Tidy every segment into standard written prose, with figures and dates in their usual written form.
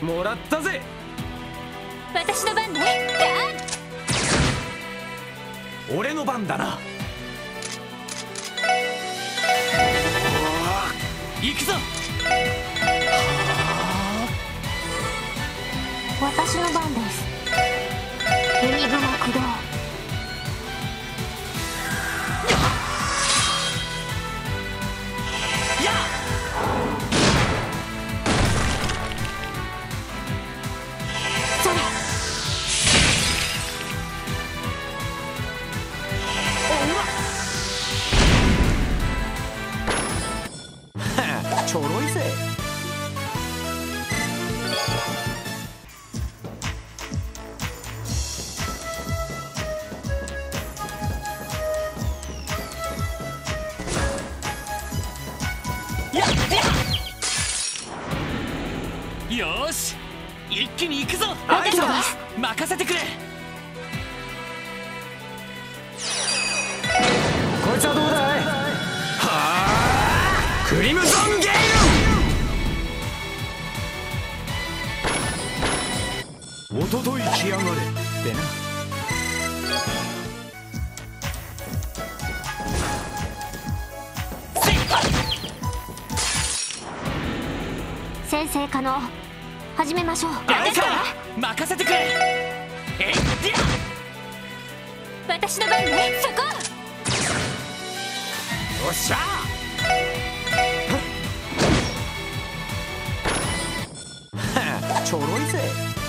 もらったぜ。 私の番ね。 俺の番だな。行くぞ。 私の番です。海雲駆動。 ちょろいぜ。 よーし、一気に行くぞ。 あいつだ。 任せてくれ。 こいつはどうだい。はあ、クリムゾンゲイル。おととい来やがれってな。 先生可能。始めましょう。 任せてくれ。 私の番ね。そこ。 よっしゃー。ちょろいぜ。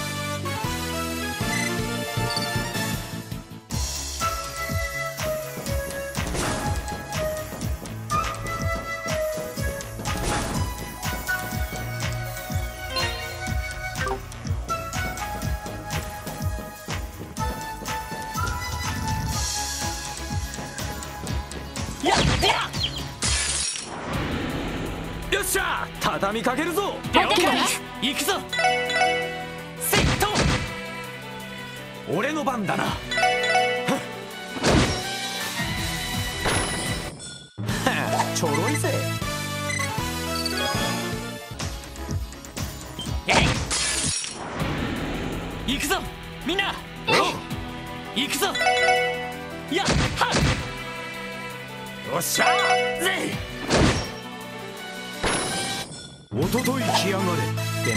よっしゃー、畳みかけるぞ。 行くぞ。セット。 俺の番だな。ちょろいぜ。 行くぞみんな。行くぞ。やっはっ。 よっしゃーぜ。おととい来やがれってな。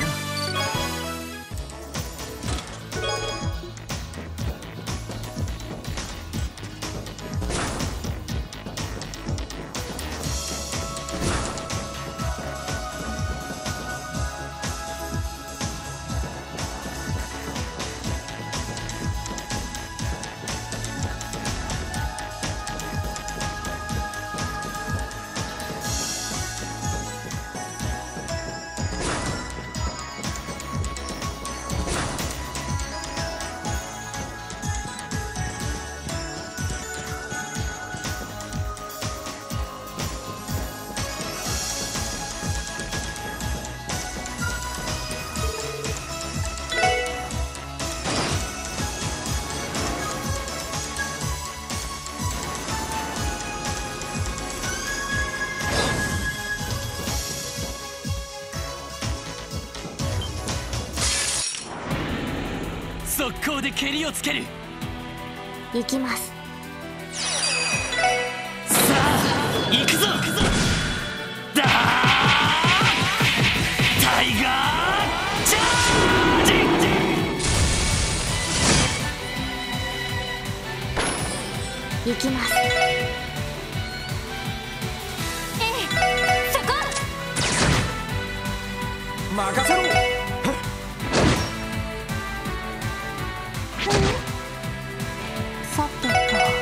速攻で蹴りをつける。 行きます。 さあ行くぞ。だータイガーチャージ。 行きます。そこ。 任せろ。 さてと、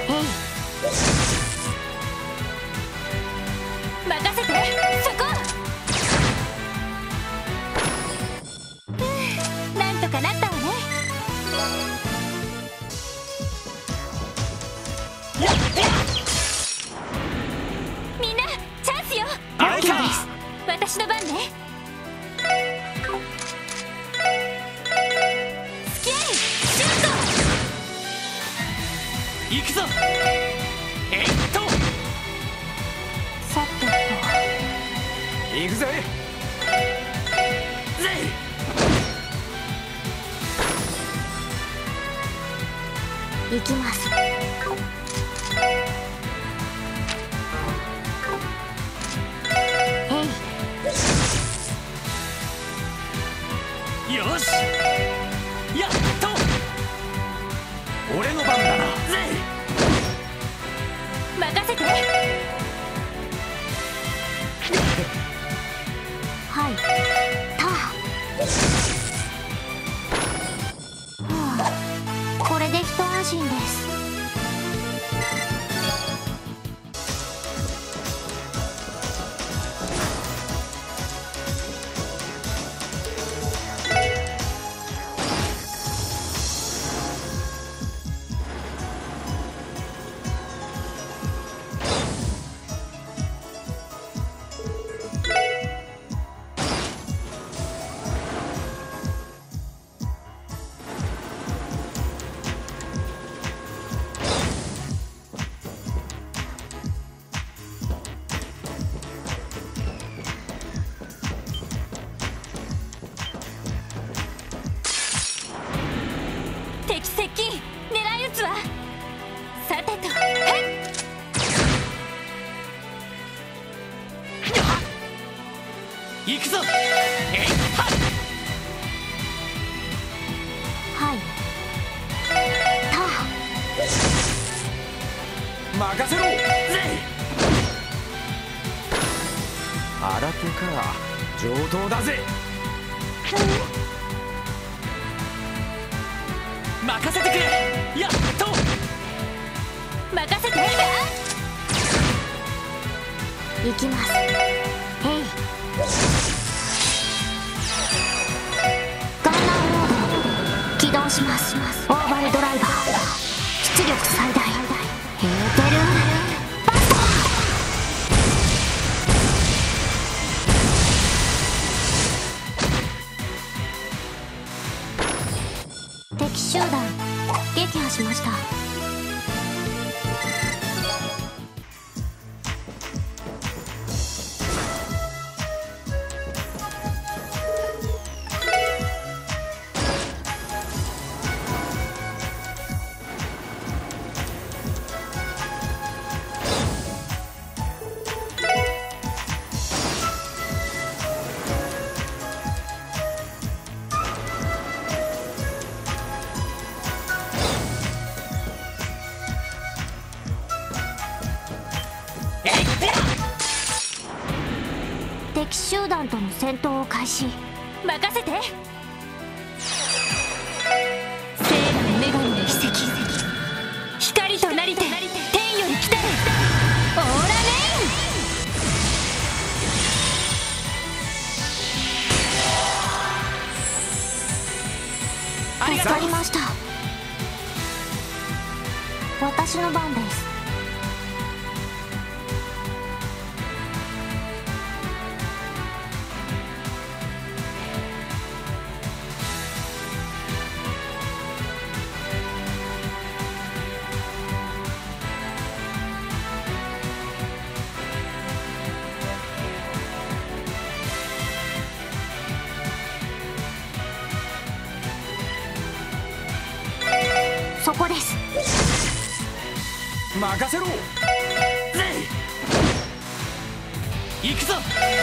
任せて。そこ。なんとかなったわね。みんなチャンスよ。私の番ね。スキャイシュート。 行くぞ。 さてと、 行くぜ。 行きます。 よし、やっと俺の番だな。 任せて。はい、たこれで一安心です。敵接近、狙い撃つわ。さてと、 行くぞ。 はい、 任せろ。新手か、上等だぜ。 任せてくれ。やっと任せて。行きます。ガンナーモード起動します。オーバルドライバー出力最大。ヘーテルバスト。敵集団撃破しました。敵集団との戦闘を開始。任せて。聖なる女神の秘跡、光となりて天より来たるオーラメイン。助かりました。私の番です。そこです。 任せろ。 行くぞ。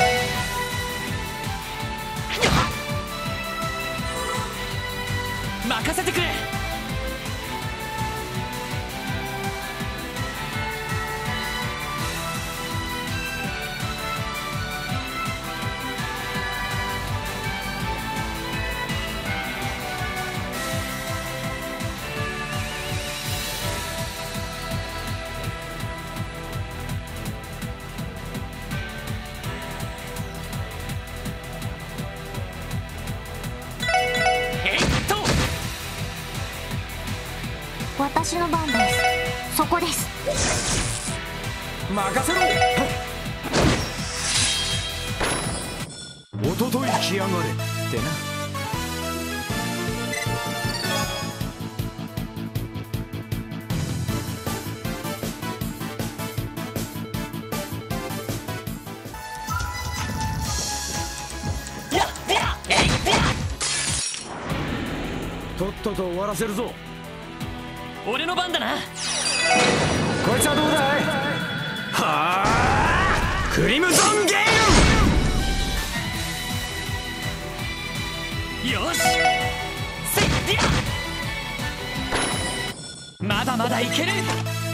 任せてくれ。 私の番です。そこです。 任せろ。おととい来やがれってな。とっとと終わらせるぞ。 俺の番だな。 こいつはどうだい。はあ、クリムゾンゲーよし、せっや、まだまだいける。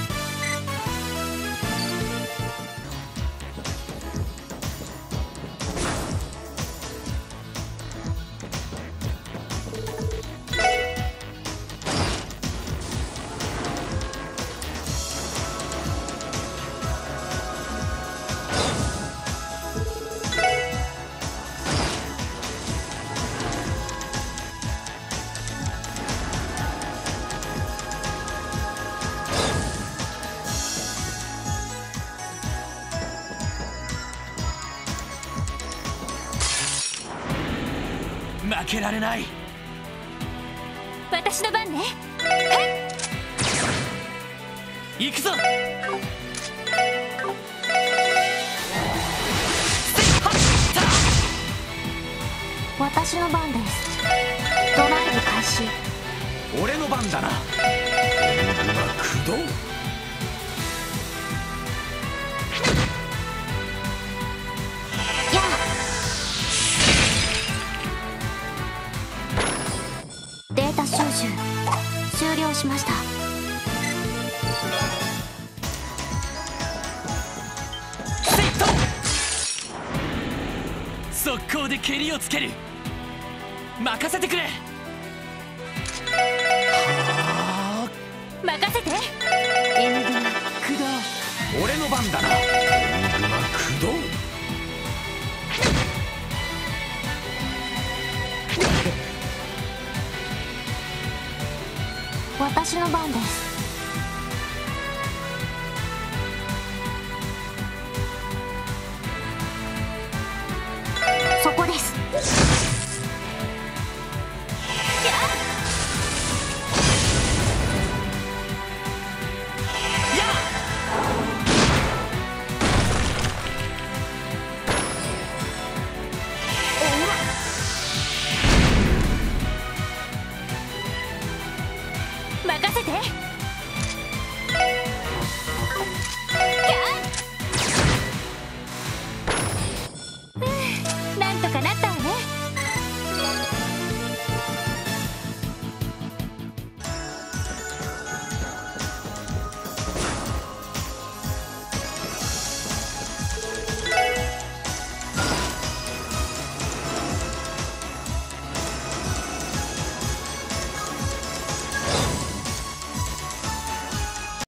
負けられない。 私の番ね。 行くぞ。 私の番です。ドライブ開始。 俺の番だな。駆動。 やあ、データ収集終了しました。 セット。速攻で蹴りをつける。任せてくれ。 任せて。エングマ駆動。 俺の番だな。駆動。 私の番です。